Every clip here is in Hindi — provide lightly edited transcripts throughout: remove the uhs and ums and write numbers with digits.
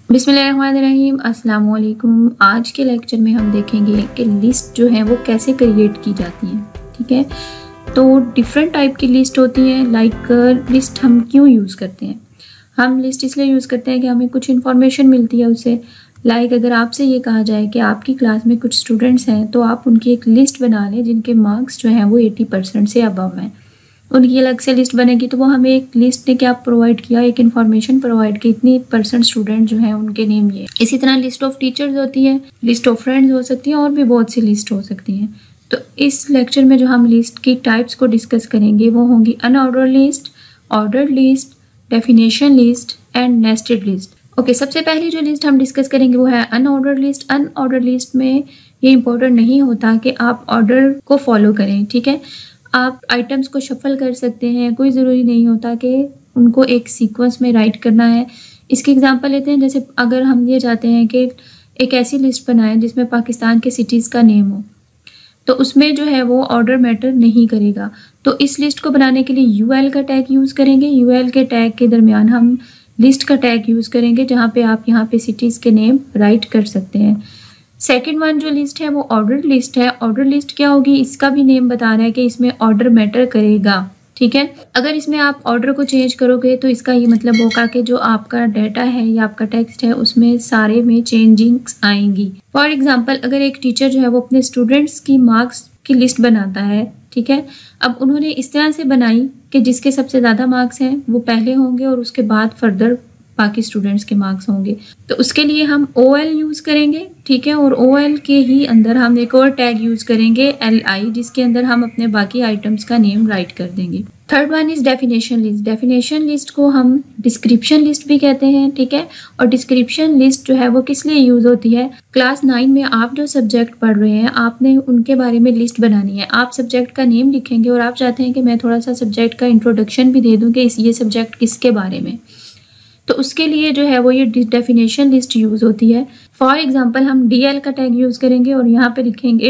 बिस्मिल्लाहिर्रहमानिर्रहीम, अस्सलाम वालेकुम। आज के लेक्चर में हम देखेंगे कि लिस्ट जो है वो कैसे क्रिएट की जाती है। ठीक है, तो डिफरेंट टाइप की लिस्ट होती हैं। लाइक लिस्ट हम क्यों यूज़ करते हैं? हम लिस्ट इसलिए यूज़ करते हैं कि हमें कुछ इन्फॉर्मेशन मिलती है उससे। लाइक अगर आपसे ये कहा जाए कि आपकी क्लास में कुछ स्टूडेंट्स हैं तो आप उनकी एक लिस्ट बना लें जिनके मार्क्स जो हैं वो 80% से अबव हैं। उनकी अलग से लिस्ट बनेगी तो वो हमें एक लिस्ट ने क्या प्रोवाइड किया, एक इन्फॉर्मेशन प्रोवाइड की, इतनी % स्टूडेंट जो हैं उनके नेम ये। इसी तरह लिस्ट ऑफ टीचर्स होती है, लिस्ट ऑफ फ्रेंड्स हो सकती हैं और भी बहुत सी लिस्ट हो सकती हैं। तो इस लेक्चर में जो हम लिस्ट की टाइप्स को डिस्कस करेंगे वो होंगी unordered list, ordered list, definition list and nested list. Okay, सबसे पहली जो लिस्ट हम डिस्कस करेंगे वो है अनऑर्डर्ड लिस्ट। अनऑर्डर्ड लिस्ट में ये इंपॉर्टेंट नहीं होता कि आप ऑर्डर को फॉलो करें। ठीक है, आप आइटम्स को शफल कर सकते हैं, कोई ज़रूरी नहीं होता कि उनको एक सीक्वेंस में राइट करना है। इसकी एग्जांपल लेते हैं, जैसे अगर हम ये चाहते हैं कि एक ऐसी लिस्ट बनाएं जिसमें पाकिस्तान के सिटीज़ का नेम हो, तो उसमें जो है वो ऑर्डर मैटर नहीं करेगा। तो इस लिस्ट को बनाने के लिए यूएल का टैग यूज़ करेंगे। यूएल के टैग के दरमियान हम लिस्ट का टैग यूज़ करेंगे जहाँ पे आप यहाँ पे सिटीज़ के नेम राइट कर सकते हैं। सेकेंड वन जो लिस्ट है वो ऑर्डर लिस्ट है। ऑर्डर लिस्ट क्या होगी, इसका भी नेम बता रहा है कि इसमें ऑर्डर मैटर करेगा। ठीक है, अगर इसमें आप ऑर्डर को चेंज करोगे तो इसका ये मतलब होगा कि जो आपका डाटा है या आपका टेक्स्ट है उसमें सारे में चेंजिंग्स आएंगी। फॉर एग्जांपल, अगर एक टीचर जो है वो अपने स्टूडेंट्स की मार्क्स की लिस्ट बनाता है, ठीक है, अब उन्होंने इस तरह से बनाई कि जिसके सबसे ज़्यादा मार्क्स हैं वो पहले होंगे और उसके बाद फर्दर बाकी स्टूडेंट्स के मार्क्स होंगे। तो उसके लिए हम OL यूज़ करेंगे। ठीक है, और OL के ही अंदर हम एक और टैग यूज़ करेंगे LI, जिसके अंदर हम अपने बाकी आइटम्स का नेम राइट कर देंगे। Third one is definition list. Definition list को हम डिस्क्रिप्शन लिस्ट भी कहते हैं। ठीक है, और डिस्क्रिप्शन लिस्ट जो है वो किस लिए यूज़ होती है? क्लास 9 में आप जो सब्जेक्ट पढ़ रहे हैं आपने उनके बारे में लिस्ट बनानी है। आप सब्जेक्ट का नेम लिखेंगे और आप चाहते हैं कि मैं थोड़ा सा सब्जेक्ट का इंट्रोडक्शन भी दे दूँ कि ये सब्जेक्ट किसके बारे में, तो उसके लिए जो है वो ये डेफिनेशन लिस्ट यूज़ होती है। फॉर एग्जांपल, हम DL का टैग यूज़ करेंगे और यहाँ पे लिखेंगे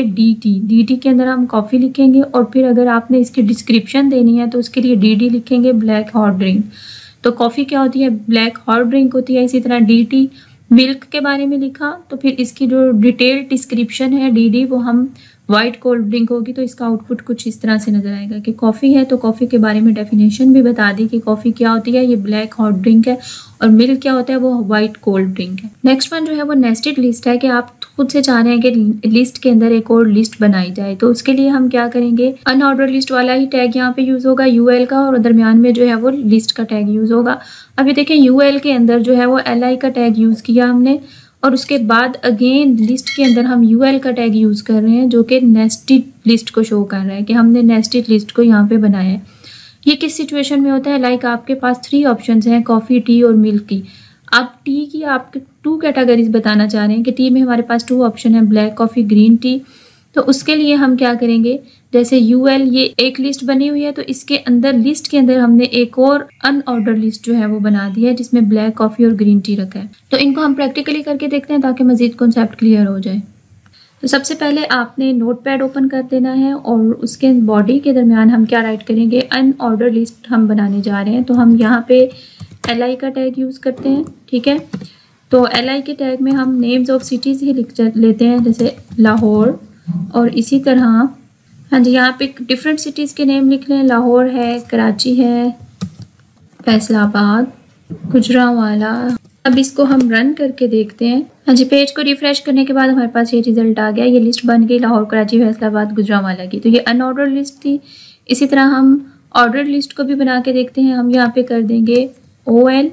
DT के अंदर हम कॉफ़ी लिखेंगे और फिर अगर आपने इसकी डिस्क्रिप्शन देनी है तो उसके लिए DD लिखेंगे, ब्लैक हॉट ड्रिंक। तो कॉफ़ी क्या होती है? ब्लैक हॉट ड्रिंक होती है। इसी तरह DT मिल्क के बारे में लिखा तो फिर इसकी जो डिटेल डिस्क्रिप्शन है DD वो हम वाइट कोल्ड ड्रिंक होगी, तो इसका आउटपुट कुछ इस तरह से नजर आएगा कि कॉफ़ी है तो कॉफ़ी के बारे में डेफिनेशन भी बता दी कि कॉफ़ी क्या होती है, ये ब्लैक हॉट ड्रिंक है, और मिल्क क्या होता है, वो वाइट कोल्ड ड्रिंक है। नेक्स्ट वन जो है वो नेस्टेड लिस्ट है कि आप खुद से चाह रहे हैं कि लिस्ट के अंदर एक और लिस्ट बनाई जाए, तो उसके लिए हम क्या करेंगे, अनऑर्डर लिस्ट वाला ही टैग यहाँ पे यूज़ होगा UL का, और दरमियान में जो है वो लिस्ट का टैग यूज़ होगा। अभी देखें UL के अंदर जो है वो LI का टैग यूज़ किया हमने, और उसके बाद अगेन लिस्ट के अंदर हम UL का टैग यूज़ कर रहे हैं जो कि नेस्टेड लिस्ट को शो कर रहा है कि हमने नेस्टेड लिस्ट को यहाँ पे बनाया है। ये किस सिचुएशन में होता है? लाइक आपके पास 3 ऑप्शंस हैं, कॉफ़ी, टी और मिल्क की। आप टी की आप 2 कैटेगरीज बताना चाह रहे हैं कि टी में हमारे पास 2 ऑप्शन है, ब्लैक कॉफ़ी, ग्रीन टी। तो उसके लिए हम क्या करेंगे, जैसे UL ये एक लिस्ट बनी हुई है तो इसके अंदर लिस्ट के अंदर हमने एक और अनऑर्डर लिस्ट जो है वो बना दी है जिसमें ब्लैक कॉफ़ी और ग्रीन टी रखा है। तो इनको हम प्रैक्टिकली करके देखते हैं ताकि मज़ीद कॉन्सेप्ट क्लियर हो जाए। तो सबसे पहले आपने नोटपैड ओपन कर देना है और उसके बॉडी के दरमियान हम क्या राइट करेंगे, अनऑर्डर लिस्ट हम बनाने जा रहे हैं। तो हम यहाँ पे LI का टैग यूज़ करते हैं। ठीक है, तो LI के टैग में हम नेम्स ऑफ सिटीज़ ही लिख लेते हैं, जैसे लाहौर, और इसी तरह हाँ जी यहाँ पे डिफरेंट सिटीज़ के नेम लिख लें, लाहौर है, कराची है, फैसलाबाद, गुजरांवाला। अब इसको हम रन करके देखते हैं। हाँ जी, पेज को रिफ्रेश करने के बाद हमारे पास ये रिजल्ट आ गया, ये लिस्ट बन गई लाहौर, कराची, फैसलाबाद, गुजरांवाला की। तो ये अनऑर्डर लिस्ट थी। इसी तरह हम ऑर्डर लिस्ट को भी बना के देखते हैं। हम यहाँ पे कर देंगे OL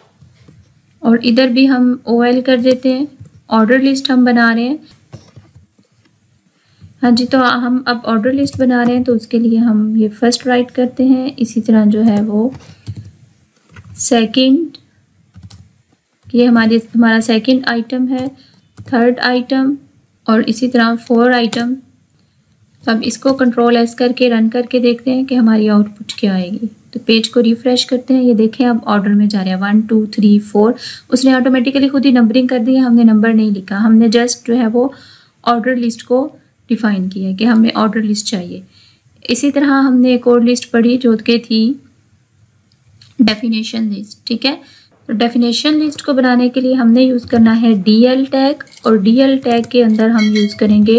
और इधर भी हम OL कर देते हैं। ऑर्डर लिस्ट हम बना रहे हैं। हाँ जी, तो हम अब ऑर्डर लिस्ट बना रहे हैं तो उसके लिए हम ये फर्स्ट राइट करते हैं। इसी तरह जो है वो सेकंड, ये हमारा सेकंड आइटम है, थर्ड आइटम, और इसी तरह 4 आइटम। अब इसको कंट्रोल S करके रन करके देखते हैं कि हमारी आउटपुट क्या आएगी। तो पेज को रिफ्रेश करते हैं, ये देखें अब ऑर्डर में जा रहे हैं 1 2 3 4। उसने ऑटोमेटिकली खुद ही नंबरिंग कर दी है, हमने नंबर नहीं लिखा, हमने जस्ट जो है वो ऑर्डर लिस्ट को डिफ़ाइन किया है कि हमें ऑर्डर लिस्ट चाहिए। इसी तरह हमने एक और लिस्ट पढ़ी जो कि थी डेफिनेशन लिस्ट। ठीक है, तो डेफिनेशन लिस्ट को बनाने के लिए हमने यूज़ करना है DL टैग, और DL टैग के अंदर हम यूज़ करेंगे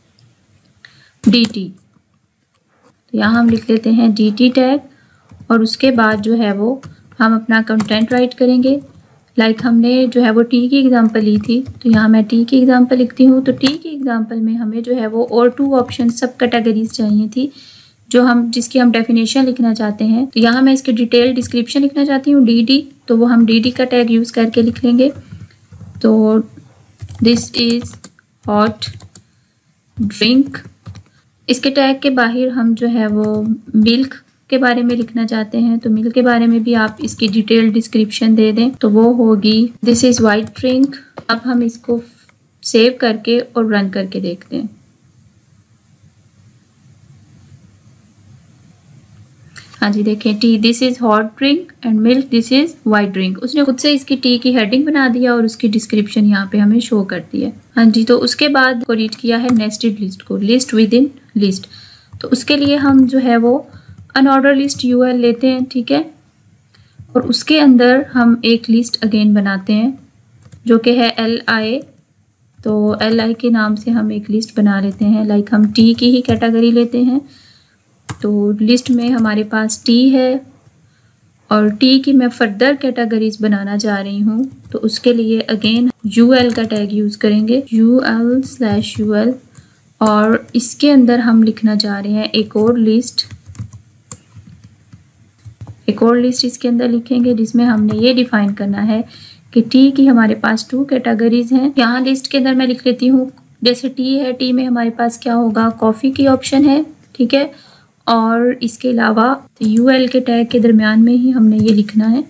DT। तो यहाँ हम लिख लेते हैं DT टैग, और उसके बाद जो है वो हम अपना कंटेंट राइट करेंगे। लाइक हमने जो है वो टी की एग्जांपल ली थी, तो यहाँ मैं टी की एग्जांपल लिखती हूँ। तो टी की एग्जांपल में हमें जो है वो और 2 ऑप्शन सब कैटेगरीज चाहिए थी जो जिसकी हम डेफिनेशन लिखना चाहते हैं। तो यहाँ मैं इसके डिटेल डिस्क्रिप्शन लिखना चाहती हूँ DD, तो वो हम DD का टैग यूज़ करके लिख लेंगे। तो दिस इज़ हॉट ड्रिंक। इसके टैग के बाहर हम जो है वो मिल्क के बारे में लिखना चाहते हैं, तो मिल्क के बारे में भी आप इसकी डिटेल डिस्क्रिप्शन दे दें, तो वो होगी दिस इज़ वाइट ड्रिंक। अब हम इसको सेव करके और रन करके देखते हैं। हाँ जी, देखें, tea this is hot drink and milk this is white drink. उसने खुद से इसकी टी की हेडिंग बना दिया और उसकी डिस्क्रिप्शन यहाँ पे हमें शो कर दी है। हाँ जी, तो उसके बाद को रीड किया है नेस्टेड लिस्ट को, लिस्ट विद इन लिस्ट। तो उसके लिए हम जो है वो अनऑर्डर लिस्ट UL लेते हैं, ठीक है, और उसके अंदर हम एक लिस्ट अगेन बनाते हैं जो कि है LI। तो LI के नाम से हम एक लिस्ट बना लेते हैं। लाइक हम टी की ही कैटेगरी लेते हैं। तो लिस्ट में हमारे पास टी है और टी की मैं फर्दर कैटेगरीज बनाना चाह रही हूँ, तो उसके लिए अगेन UL का टैग यूज़ करेंगे, UL/UL, और इसके अंदर हम लिखना चाह रहे हैं एक और लिस्ट इसके अंदर लिखेंगे जिसमें हमने ये डिफाइन करना है कि टी की हमारे पास 2 कैटेगरीज हैं। यहाँ लिस्ट के अंदर मैं लिख लेती हूँ, जैसे टी है, टी में हमारे पास क्या होगा, कॉफ़ी की ऑप्शन है, ठीक है, और इसके अलावा UL के टैग के दरमियान में ही हमने ये लिखना है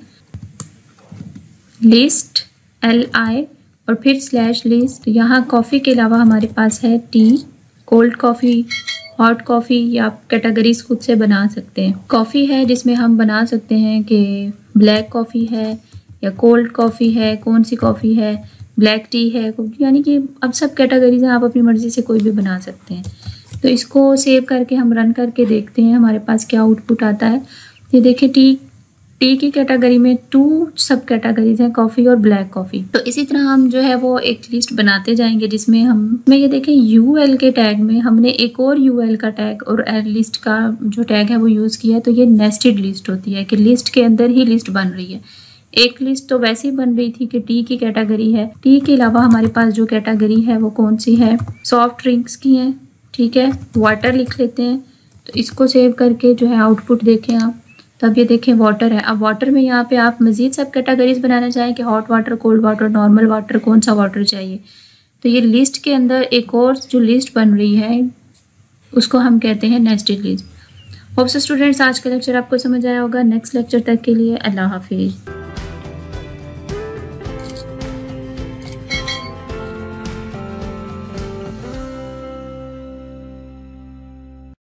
लिस्ट LI और फिर /लिस्ट। यहाँ कॉफ़ी के अलावा हमारे पास है tea, cold coffee, hot coffee, या आप कैटेगरीज खुद से बना सकते हैं। कॉफ़ी है जिसमें हम बना सकते हैं कि ब्लैक कॉफ़ी है या कोल्ड कॉफ़ी है, कौन सी कॉफ़ी है, ब्लैक टी है, यानी कि अब सब कैटेगरीज हैं, आप अपनी मर्ज़ी से कोई भी बना सकते हैं। तो इसको सेव करके हम रन करके देखते हैं हमारे पास क्या आउटपुट आता है। ये देखिए, टी की कैटेगरी में 2 सब कैटेगरीज हैं, कॉफ़ी और ब्लैक कॉफ़ी। तो इसी तरह हम जो है वो एक लिस्ट बनाते जाएंगे जिसमें मैं ये देखें UL के टैग में हमने एक और UL का टैग और लिस्ट का जो टैग है वो यूज़ किया है। तो ये नेस्टेड लिस्ट होती है कि लिस्ट के अंदर ही लिस्ट बन रही है। एक लिस्ट तो वैसे ही बन रही थी कि टी की कैटेगरी है, टी के अलावा हमारे पास जो कैटेगरी है वो कौन सी है, सॉफ्ट ड्रिंक्स की है, ठीक है, वाटर लिख लेते हैं। तो इसको सेव करके जो है आउटपुट देखें आप, तब ये देखें वाटर है। अब वाटर में यहाँ पे आप मज़ीद सब कैटेगरीज बनाना चाहें कि hot water, cold water, normal water, कौन सा वाटर चाहिए, तो ये लिस्ट के अंदर एक और जो लिस्ट बन रही है उसको हम कहते हैं nested list. Hope so students, आज का लेक्चर आपको समझ आया होगा। नेक्स्ट लेक्चर तक के लिए अल्लाह हाफिज़।